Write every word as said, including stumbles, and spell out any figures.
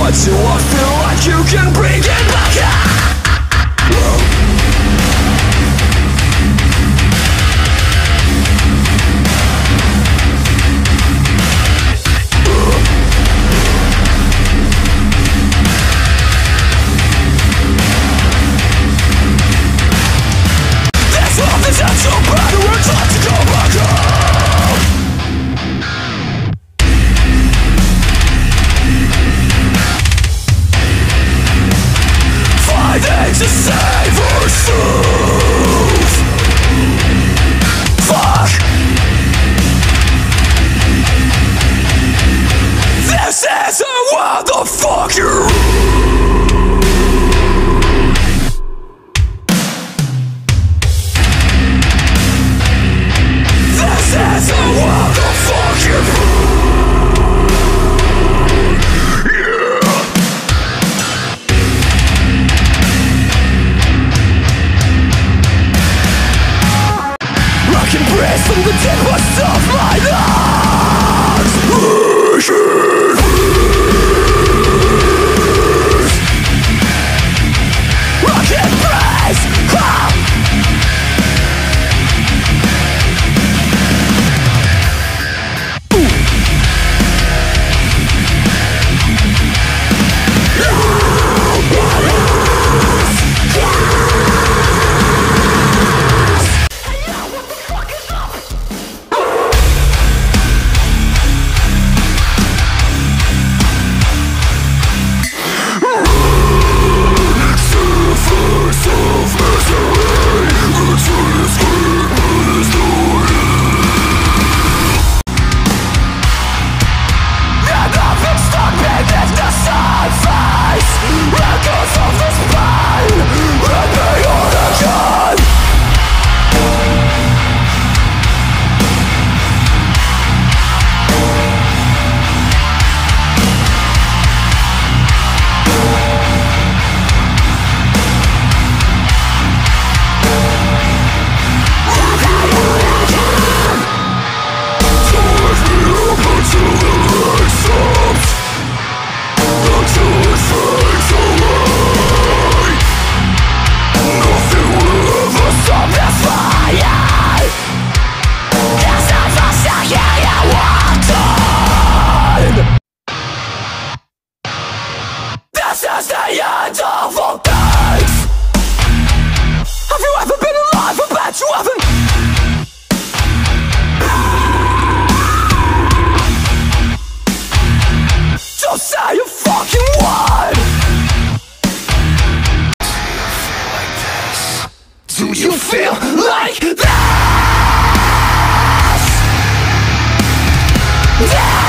until I feel like you can bring it back. This love is not so bad, we're taught to go back home. Fighting to save ourselves. Fuck. This is a what the fuck you. This is a what the fuck you. I can breathe from the deepest of my lungs. I can breathe. Ah. This is the end of all things. Have you ever been alive? I bet you haven't. Just say you fucking would. Do you feel like this? Do you feel like this? Yeah.